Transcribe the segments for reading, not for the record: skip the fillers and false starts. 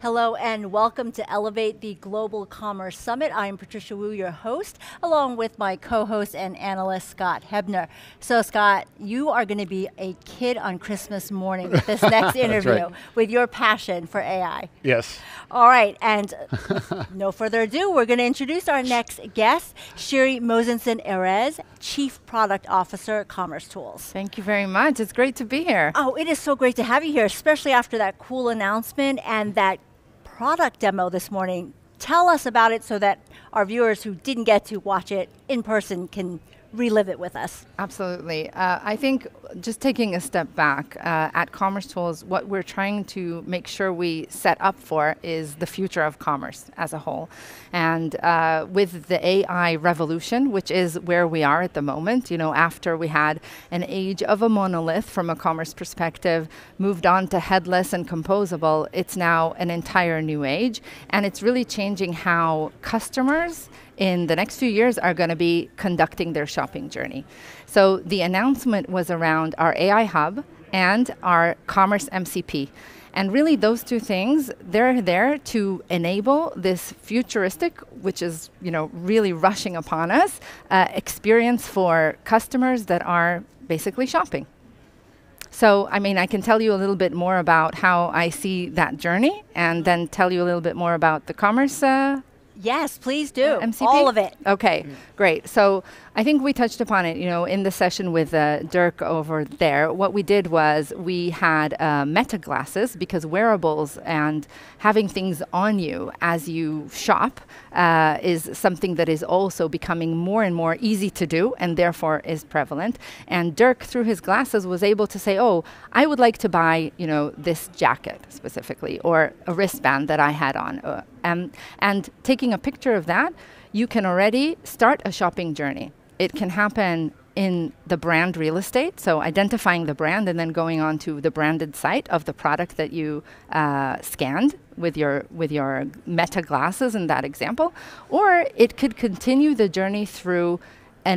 Hello and welcome to Elevate the Global Commerce Summit. I'm Patricia Wu, your host, along with my co-host and analyst, Scott Hebner. So Scott, you are going to be a kid on Christmas morning with this next interview with your passion for AI. Yes. All right, and no further ado, we're going to introduce our next guest, Shiri Mosenzon Erez, Chief Product Officer at commercetools. Thank you very much. It's great to be here. Oh, it is so great to have you here, especially after that cool announcement and that product demo this morning. Tell us about it so that our viewers who didn't get to watch it in person can relive it with us. Absolutely. I think just taking a step back, at commercetools, what we're trying to make sure we set up for is the future of commerce as a whole. And with the AI revolution, which is where we are at the moment, you know, after we had an age of a monolith from a commerce perspective, moved on to headless and composable, it's now an entire new age. And it's really changing how customers in the next few years are going to be conducting their shopping journey. So the announcement was around our AI hub and our commerce MCP. And really those two things, they're there to enable this futuristic, which is, you know, really rushing upon us, experience for customers that are basically shopping. So, I mean, I can tell you a little bit more about how I see that journey and then tell you a little bit more about the commerce Yes, please do. MCP? All of it. Okay, great. So I think we touched upon it, you know, in the session with Dirk over there. What we did was we had meta glasses, because wearables and having things on you as you shop is something that is also becoming more and more easy to do and therefore is prevalent. And Dirk, through his glasses, was able to say, oh, I would like to buy, you know, this jacket specifically, or a wristband that I had on. And taking a picture of that, you can already start a shopping journey. It can happen in the brand real estate, so identifying the brand and then going on to the branded site of the product that you scanned with your meta glasses in that example. Or it could continue the journey through an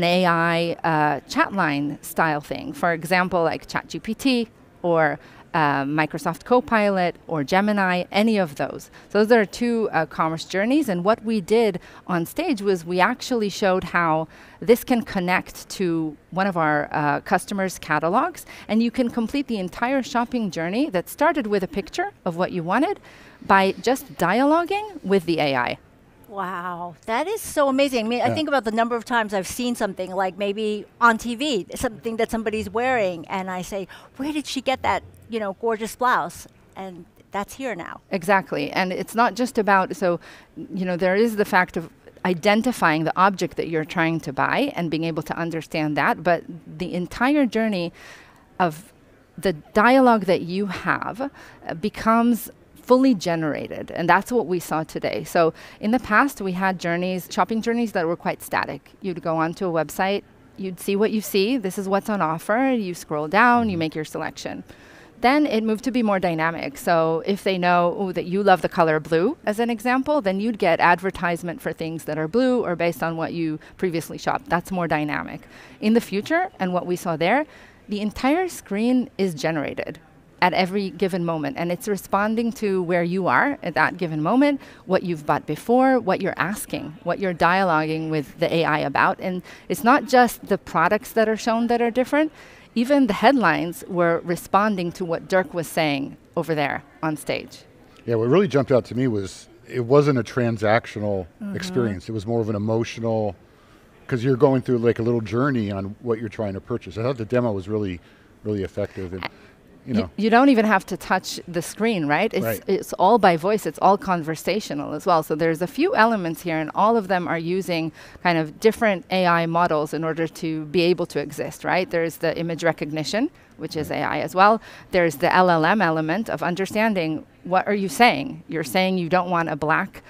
AI chat line style thing. For example, like ChatGPT or Microsoft Copilot or Gemini, any of those. So those are two commerce journeys. And what we did on stage was we actually showed how this can connect to one of our customers' catalogs. And you can complete the entire shopping journey that started with a picture of what you wanted by just dialoguing with the AI. Wow, that is so amazing. I mean, I think about the number of times I've seen something like maybe on TV, something that somebody's wearing, and I say, where did she get that, you know, gorgeous blouse? And that's here now. Exactly, and it's not just about, so, you know, there is the fact of identifying the object that you're trying to buy and being able to understand that, but the entire journey of the dialogue that you have becomes fully generated, and that's what we saw today. So in the past, we had journeys, shopping journeys that were quite static. You'd go onto a website, you'd see what you see, this is what's on offer, you scroll down, you make your selection. Then it moved to be more dynamic. So if they know that you love the color blue, as an example, then you'd get advertisement for things that are blue or based on what you previously shopped. That's more dynamic. In the future, and what we saw there, the entire screen is generated at every given moment, and it's responding to where you are at that given moment, what you've bought before, what you're asking, what you're dialoguing with the AI about. And it's not just the products that are shown that are different, even the headlines were responding to what Dirk was saying over there on stage. Yeah, what really jumped out to me was it wasn't a transactional experience. It was more of an emotional, because you're going through like a little journey on what you're trying to purchase. I thought the demo was really, really effective. And, you don't even have to touch the screen, right? It's all by voice, it's all conversational as well. So there's a few elements here, and all of them are using kind of different AI models in order to be able to exist, right? There's the image recognition, which is AI as well. There's the LLM element of understanding, what are you saying? You're saying you don't want a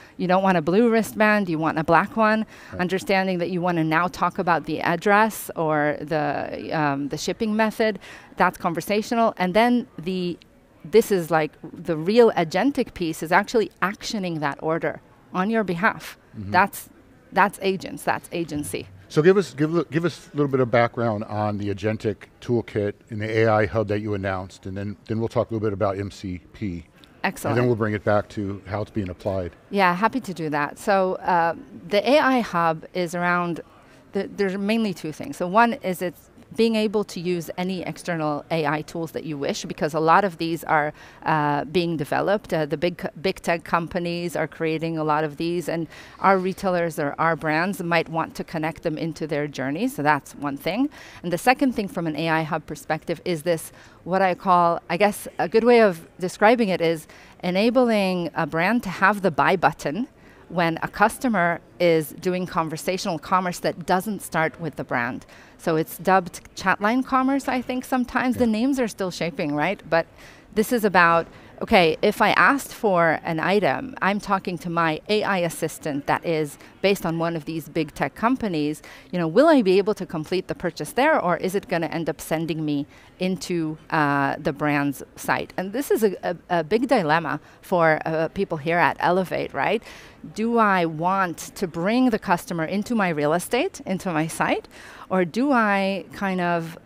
blue wristband, you want a black one. Right. Understanding that you want to now talk about the address or the shipping method, that's conversational. And then this is like the real agentic piece is actually actioning that order on your behalf. That's agents, that's agency. So give us a little bit of background on the Agentic toolkit and the AI hub that you announced, and then we'll talk a little bit about MCP. Excellent. And then we'll bring it back to how it's being applied. Yeah, happy to do that. So the AI Hub is around, there's mainly two things. So one is it's being able to use any external AI tools that you wish, because a lot of these are being developed. The big tech companies are creating a lot of these, and our retailers or our brands might want to connect them into their journey. So that's one thing. And the second thing from an AI Hub perspective is this, what I call, I guess a good way of describing it is enabling a brand to have the buy button when a customer is doing conversational commerce that doesn't start with the brand. So it's dubbed chatline commerce, I think sometimes. Yeah. The names are still shaping, right? But this is about, okay, if I asked for an item, I'm talking to my AI assistant that is based on one of these big tech companies, will I be able to complete the purchase there, or is it going to end up sending me into the brand's site? And this is a big dilemma for people here at Elevate, right? Do I want to bring the customer into my real estate, into my site, or do I kind of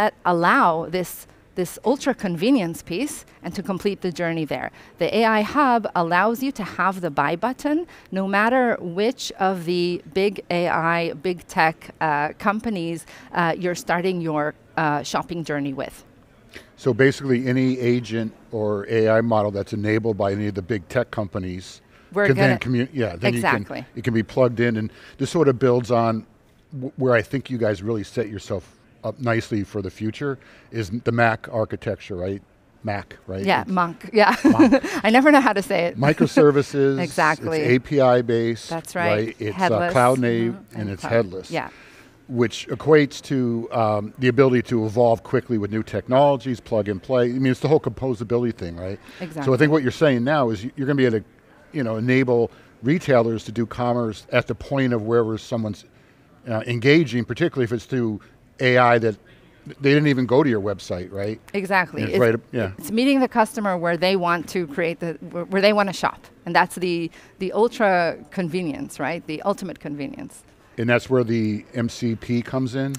allow this ultra convenience piece and to complete the journey there? The AI Hub allows you to have the buy button no matter which of the big AI, big tech companies you're starting your shopping journey with. So basically any agent or AI model that's enabled by any of the big tech companies can then exactly. it can be plugged in, and this sort of builds on where I think you guys really set yourself up nicely for the future is the Mac architecture, right? Mac, right? Yeah, Monk, yeah. Monk. I never know how to say it. Microservices. Exactly. It's API based. That's right. It's cloud native and it's headless. Yeah. Which equates to the ability to evolve quickly with new technologies, plug and play. I mean, it's the whole composability thing, right? Exactly. So I think what you're saying now is you're going to be able to, enable retailers to do commerce at the point of wherever someone's engaging, particularly if it's through AI that they didn't even go to your website, right? Exactly. It's meeting the customer where they want to create where they want to shop, and that's the ultra convenience, right? The ultimate convenience. And that's where the MCP comes in.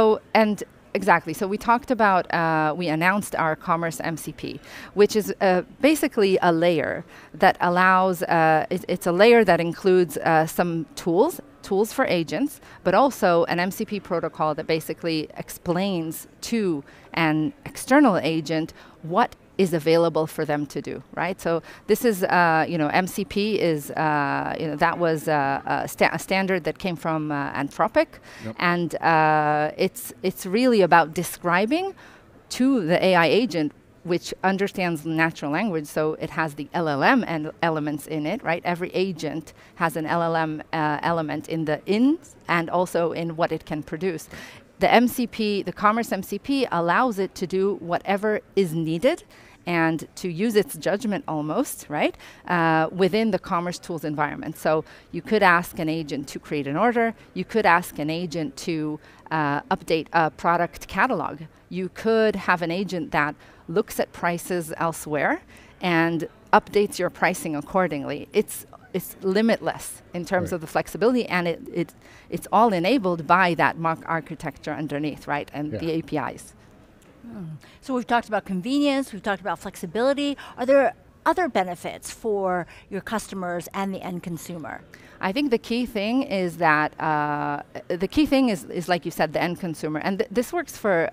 Exactly. So we talked about, we announced our Commerce MCP, which is basically a layer that allows, it's a layer that includes some tools for agents, but also an MCP protocol that basically explains to an external agent what is available for them to do, right? So this is, MCP is, that was a standard that came from Anthropic, yep. And it's really about describing to the AI agent, which understands natural language, so it has the LLM and elements in it, right? Every agent has an LLM element in the ins and also in what it can produce. The MCP, the Commerce MCP, allows it to do whatever is needed and to use its judgment almost, right, within the Commerce Tools environment. So you could ask an agent to create an order. You could ask an agent to update a product catalog. You could have an agent that looks at prices elsewhere and updates your pricing accordingly. It's limitless in terms of the flexibility, and it's all enabled by that Monk architecture underneath, right, and the APIs. So we've talked about convenience, we've talked about flexibility. Are there other benefits for your customers and the end consumer? I think the key thing is that, is like you said, the end consumer. And this works for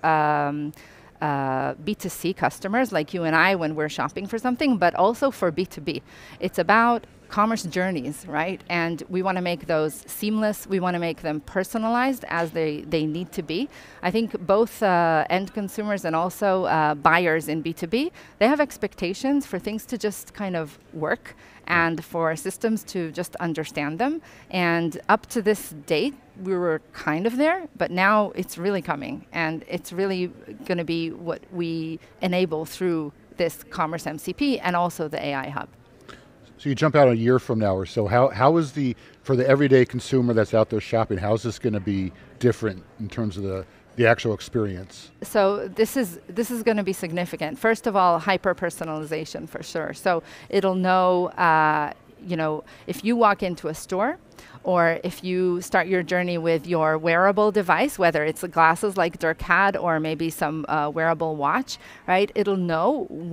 B2C customers like you and I when we're shopping for something, but also for B2B. It's about commerce journeys, right? And we want to make those seamless. We want to make them personalized as they need to be. I think both end consumers and also buyers in B2B, they have expectations for things to just kind of work and for systems to just understand them. And up to this date, we were kind of there, but now it's really coming. And it's really going to be what we enable through this Commerce MCP and also the AI Hub. So you jump out a year from now or so, how is for the everyday consumer that's out there shopping, how is this going to be different in terms of the actual experience? So this is going to be significant. First of all, hyper-personalization for sure. So it'll know, if you walk into a store, or if you start your journey with your wearable device, whether it's glasses like Dirk had, or maybe some wearable watch, right? It'll know what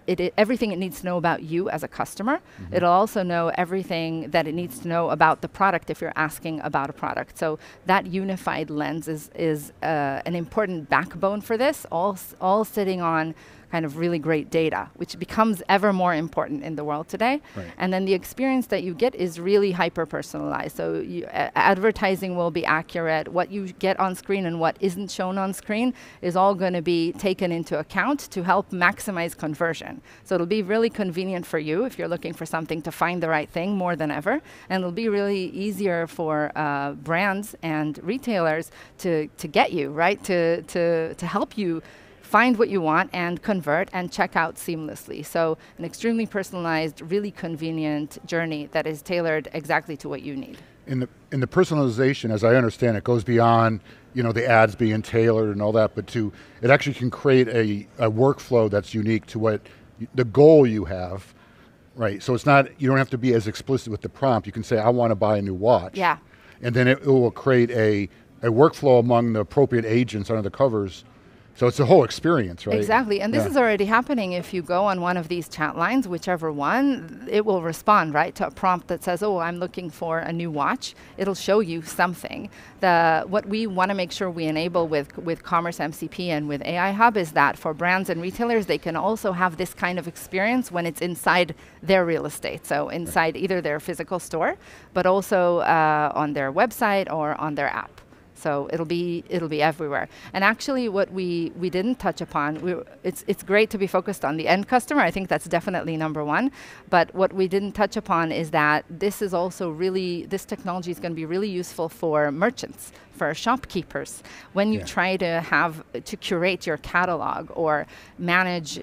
everything it needs to know about you as a customer. It'll also know everything that it needs to know about the product if you're asking about a product. So that unified lens is an important backbone for this, all sitting on kind of really great data, which becomes ever more important in the world today. Right. And then the experience that you get is really hyper-personalized. So advertising will be accurate. What you get on screen and what isn't shown on screen is all going to be taken into account to help maximize conversion. So it'll be really convenient for you if you're looking for something to find the right thing more than ever. And it'll be really easier for brands and retailers to get you, right? To help you find what you want and convert and check out seamlessly. So an extremely personalized, really convenient journey that is tailored exactly to what you need. In the personalization, as I understand it, goes beyond the ads being tailored and all that, but it actually can create a workflow that's unique to what the goal you have, right? So it's not, you don't have to be as explicit with the prompt. You can say, I want to buy a new watch. Yeah. And then it will create a workflow among the appropriate agents under the covers. So it's a whole experience, right? Exactly, and this is already happening. If you go on one of these chat lines, whichever one, it will respond, right, to a prompt that says, oh, I'm looking for a new watch. It'll show you something. What we want to make sure we enable with Commerce MCP and with AI Hub is that for brands and retailers, they can also have this kind of experience when it's inside their real estate. So inside either their physical store, but also on their website or on their app. So it'll be everywhere. And actually what we didn't touch upon, it's great to be focused on the end customer. I think that's definitely number one. But what we didn't touch upon is that this is also this technology is going to be really useful for merchants, for shopkeepers. When you try to curate your catalog or manage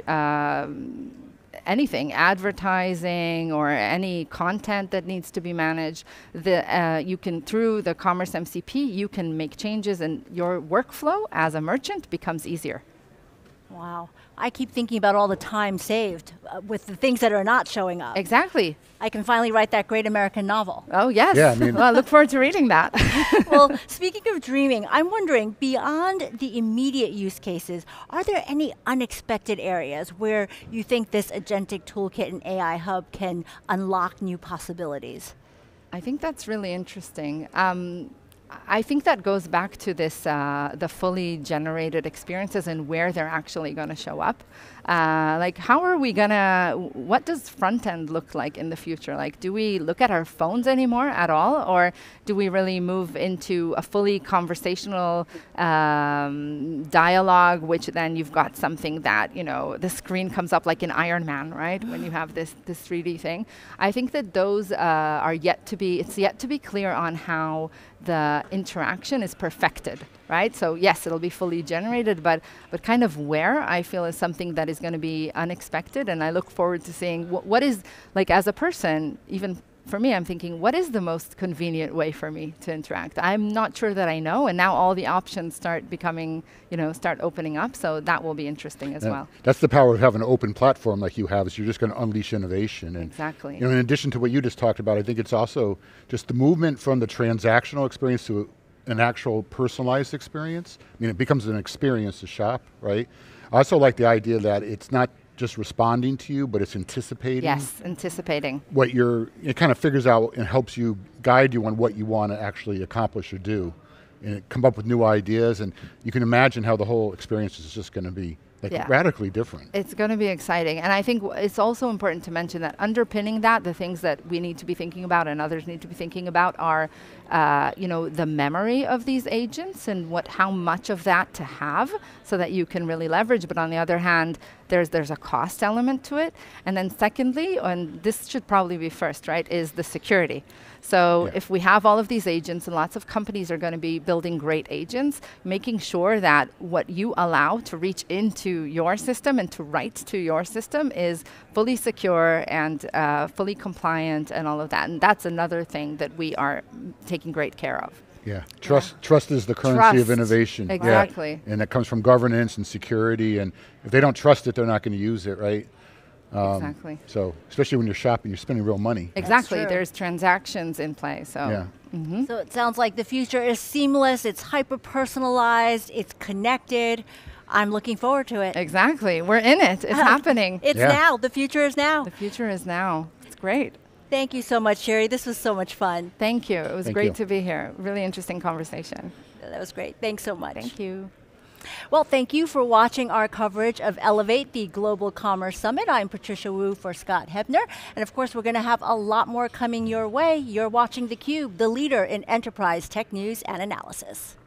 anything, advertising or any content that needs to be managed, you can, through the Commerce MCP, you can make changes and your workflow as a merchant becomes easier. Wow. I keep thinking about all the time saved with the things that are not showing up. Exactly. I can finally write that great American novel. Oh, yes. Yeah, I mean, well, I look forward to reading that. Well, speaking of dreaming, I'm wondering, beyond the immediate use cases, are there any unexpected areas where you think this Agentic toolkit and AI Hub can unlock new possibilities? I think that's really interesting. I think that goes back to this, the fully generated experiences and where they're actually going to show up. Like, how are we what does front end look like in the future? Like, do we look at our phones anymore at all? Or do we really move into a fully conversational dialogue, which then you've got something that, the screen comes up like in Iron Man, right? When you have this 3D thing. I think that those are it's yet to be clear on how the interaction is perfected, right? So yes, it'll be fully generated, but kind of where, I feel, is something that is going to be unexpected, and I look forward to seeing what is, like, as a person, even for me, I'm thinking, what is the most convenient way for me to interact? I'm not sure that I know, and now all the options start becoming, start opening up, so that will be interesting as well. That's the power of having an open platform like you have, is you're just going to unleash innovation. And exactly. In addition to what you just talked about, I think it's also just the movement from the transactional experience to an actual personalized experience. I mean, it becomes an experience to shop, right? I also like the idea that it's not just responding to you, but it's anticipating. Yes, anticipating. It kind of figures out and helps you, guide you on what you want to actually accomplish or do. And it come up with new ideas, and you can imagine how the whole experience is just going to be radically different. It's going to be exciting. And I think it's also important to mention that underpinning that, the things that we need to be thinking about and others need to be thinking about are, the memory of these agents and how much of that to have so that you can really leverage. But on the other hand, there's a cost element to it. And then secondly, and this should probably be first, right, is the security. So if we have all of these agents, and lots of companies are going to be building great agents, making sure that what you allow to reach into your system and to write to your system is fully secure and fully compliant and all of that. And that's another thing that we are taking great care of. Yeah, trust is the currency of innovation. Exactly. Yeah. And that comes from governance and security, and if they don't trust it, they're not going to use it, right? Exactly. So, especially when you're shopping, you're spending real money. Exactly, there's transactions in play, so. Yeah. Mm-hmm. So it sounds like the future is seamless, it's hyper-personalized, it's connected. I'm looking forward to it. Exactly. We're in it. It's happening. It's now. The future is now. The future is now. It's great. Thank you so much, Shiri. This was so much fun. Thank you. It was Thank great you. to be here. Really interesting conversation. That was great. Thanks so much. Thank you. Well, thank you for watching our coverage of Elevate, the Global Commerce Summit. I'm Patricia Wu for Scott Hebner. And of course, we're going to have a lot more coming your way. You're watching theCUBE, the leader in enterprise tech news and analysis.